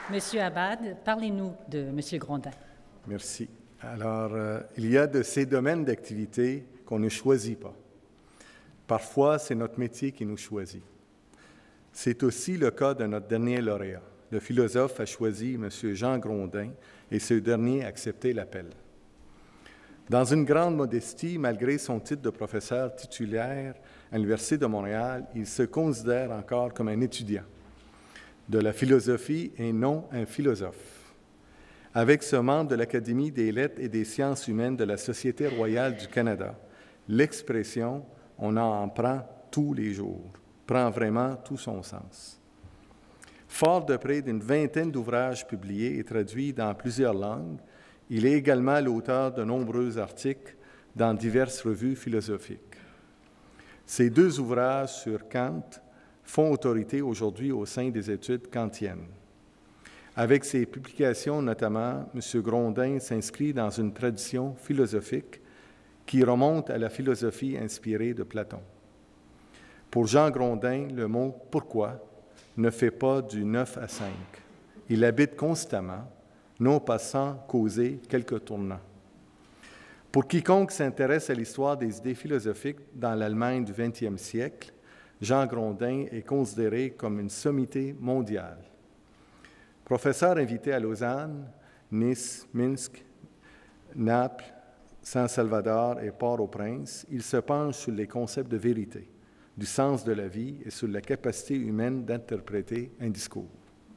Monsieur Abad, parlez-nous de Monsieur Grondin. Merci. Alors, il y a de ces domaines d'activité qu'on ne choisit pas. Parfois, c'est notre métier qui nous choisit. C'est aussi le cas de notre dernier lauréat. Le philosophe a choisi M. Jean Grondin et ce dernier a accepté l'appel. Dans une grande modestie, malgré son titre de professeur titulaire à l'Université de Montréal, il se considère encore comme un étudiant de la philosophie et non un philosophe. Avec ce membre de l'Académie des lettres et des sciences humaines de la Société royale du Canada, l'expression « on en prend tous les jours » prend vraiment tout son sens. Fort de près d'une vingtaine d'ouvrages publiés et traduits dans plusieurs langues, il est également l'auteur de nombreux articles dans diverses revues philosophiques. Ces deux ouvrages sur Kant font autorité aujourd'hui au sein des études kantiennes. Avec ses publications notamment, M. Grondin s'inscrit dans une tradition philosophique qui remonte à la philosophie inspirée de Platon. Pour Jean Grondin, le mot « pourquoi » ne fait pas du 9 à 5. Il habite constamment, non pas sans causer quelques tournants. Pour quiconque s'intéresse à l'histoire des idées philosophiques dans l'Allemagne du 20e siècle, Jean Grondin est considéré comme une sommité mondiale. Professeur invité à Lausanne, Nice, Minsk, Naples, San Salvador et Port-au-Prince, il se penche sur les concepts de vérité, du sens de la vie et sur la capacité humaine d'interpréter un discours.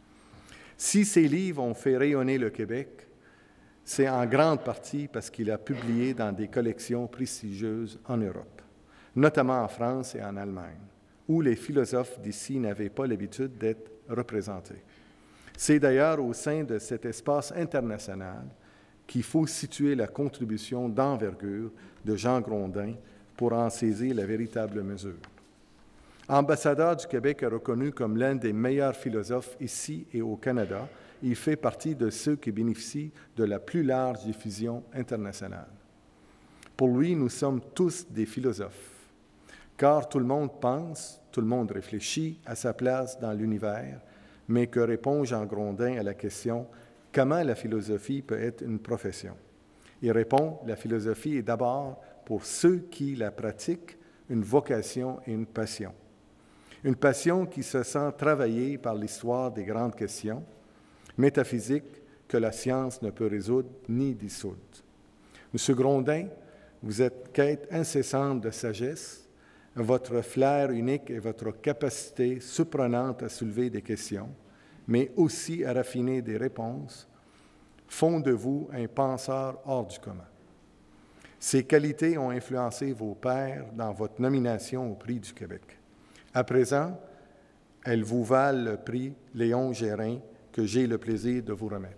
Si ces livres ont fait rayonner le Québec, c'est en grande partie parce qu'il a publié dans des collections prestigieuses en Europe, notamment en France et en Allemagne, où les philosophes d'ici n'avaient pas l'habitude d'être représentés. C'est d'ailleurs au sein de cet espace international qu'il faut situer la contribution d'envergure de Jean Grondin pour en saisir la véritable mesure. Ambassadeur du Québec est reconnu comme l'un des meilleurs philosophes ici et au Canada. Il fait partie de ceux qui bénéficient de la plus large diffusion internationale. Pour lui, nous sommes tous des philosophes, car tout le monde pense, tout le monde réfléchit à sa place dans l'univers, mais que répond Jean Grondin à la question « Comment la philosophie peut être une profession ?» Il répond « La philosophie est d'abord, pour ceux qui la pratiquent, une vocation et une passion. Une passion qui se sent travaillée par l'histoire des grandes questions métaphysiques que la science ne peut résoudre ni dissoudre. Monsieur Grondin, vous êtes quête incessante de sagesse, votre flair unique et votre capacité surprenante à soulever des questions, mais aussi à raffiner des réponses, font de vous un penseur hors du commun. Ces qualités ont influencé vos pairs dans votre nomination au Prix du Québec. À présent, elles vous valent le prix Léon Gérin que j'ai le plaisir de vous remettre.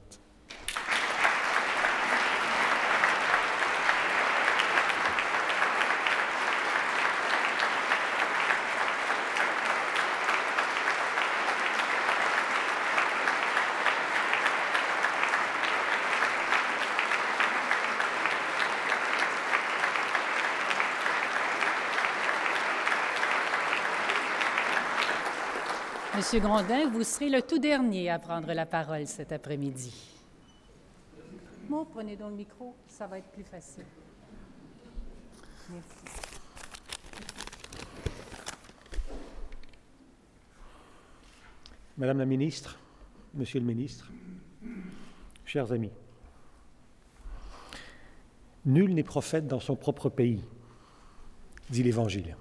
Monsieur Grondin, vous serez le tout dernier à prendre la parole cet après-midi. Bon, prenez donc le micro, ça va être plus facile. Merci. Madame la ministre, Monsieur le ministre, chers amis, nul n'est prophète dans son propre pays, dit l'Évangile.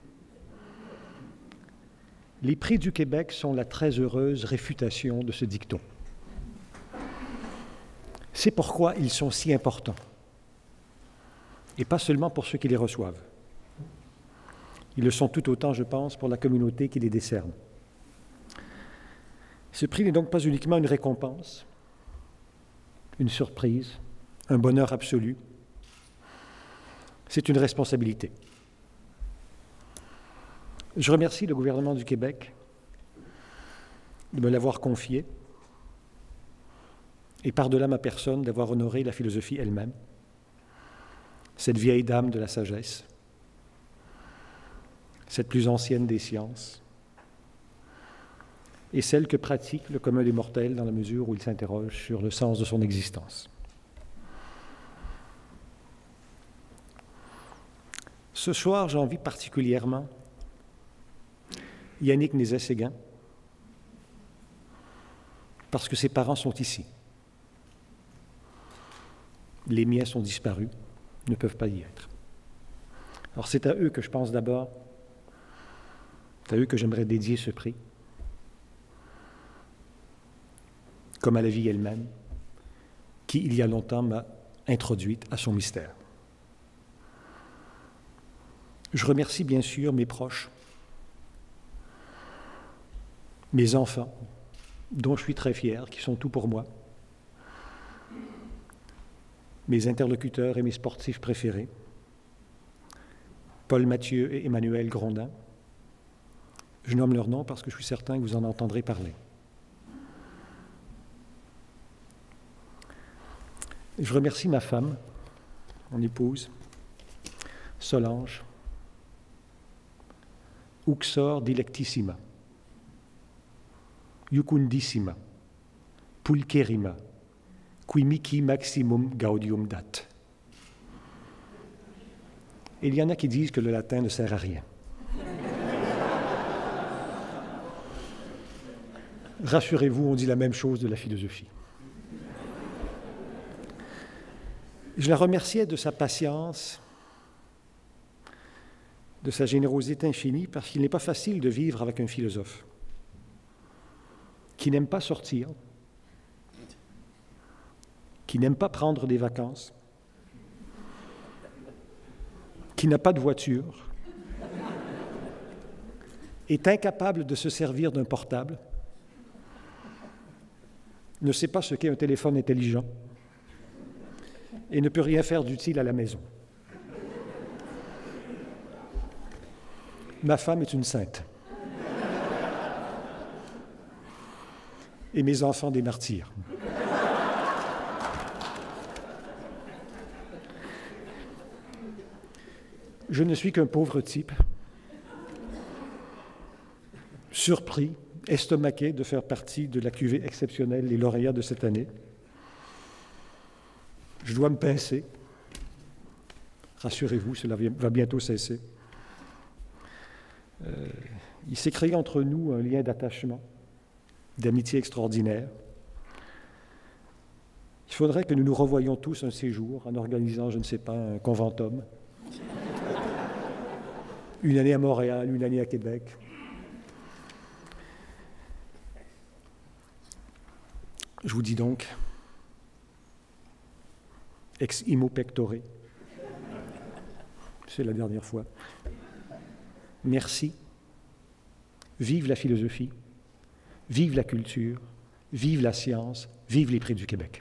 Les prix du Québec sont la très heureuse réfutation de ce dicton. C'est pourquoi ils sont si importants, et pas seulement pour ceux qui les reçoivent. Ils le sont tout autant, je pense, pour la communauté qui les décerne. Ce prix n'est donc pas uniquement une récompense, une surprise, un bonheur absolu. C'est une responsabilité. Je remercie le gouvernement du Québec de me l'avoir confié et par-delà ma personne d'avoir honoré la philosophie elle-même, cette vieille dame de la sagesse, cette plus ancienne des sciences, et celle que pratique le commun des mortels dans la mesure où il s'interroge sur le sens de son existence. Ce soir, j'envie particulièrement Yannick Nézet-Séguin, parce que ses parents sont ici. Les miens sont disparus, ne peuvent pas y être. Alors c'est à eux que je pense d'abord, c'est à eux que j'aimerais dédier ce prix, comme à la vie elle-même, qui, il y a longtemps, m'a introduite à son mystère. Je remercie bien sûr mes proches, mes enfants, dont je suis très fier, qui sont tout pour moi, mes interlocuteurs et mes sportifs préférés, Paul Mathieu et Emmanuel Grondin. Je nomme leurs noms parce que je suis certain que vous en entendrez parler. Je remercie ma femme, mon épouse, Solange, Uxor dilectissima, Jucundissima, Pulcherrima, qui mihi maximum gaudium dat. Et il y en a qui disent que le latin ne sert à rien. Rassurez-vous, on dit la même chose de la philosophie. Je la remerciais de sa patience, de sa générosité infinie, parce qu'il n'est pas facile de vivre avec un philosophe qui n'aime pas sortir, qui n'aime pas prendre des vacances, qui n'a pas de voiture, est incapable de se servir d'un portable, ne sait pas ce qu'est un téléphone intelligent et ne peut rien faire d'utile à la maison. Ma femme est une sainte. Et mes enfants des martyrs. Je ne suis qu'un pauvre type, surpris, estomaqué de faire partie de la cuvée exceptionnelle des lauréats de cette année. Je dois me pincer. Rassurez-vous, cela va bientôt cesser. Il s'est créé entre nous un lien d'attachement, d'amitié extraordinaire. Il faudrait que nous nous revoyions tous un séjour en organisant, je ne sais pas, un conventum. Une année à Montréal, une année à Québec. Je vous dis donc, ex imo pectore, c'est la dernière fois. Merci. Vive la philosophie, vive la culture, vive la science, vive les prix du Québec.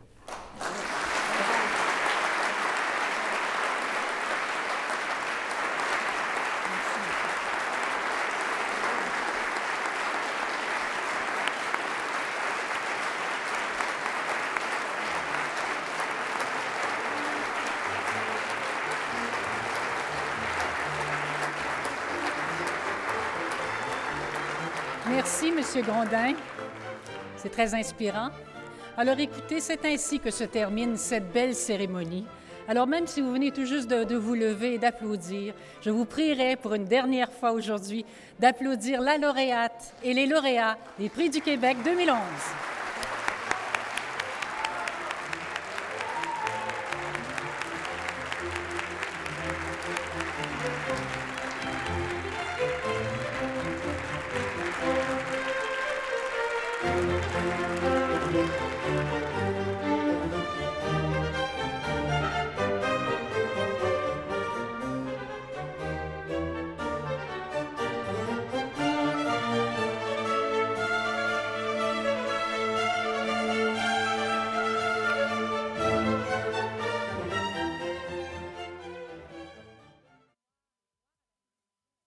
Merci, M. Grondin. C'est très inspirant. Alors écoutez, c'est ainsi que se termine cette belle cérémonie. Alors même si vous venez tout juste de vous lever et d'applaudir, je vous prierai pour une dernière fois aujourd'hui d'applaudir la lauréate et les lauréats des Prix du Québec 2011.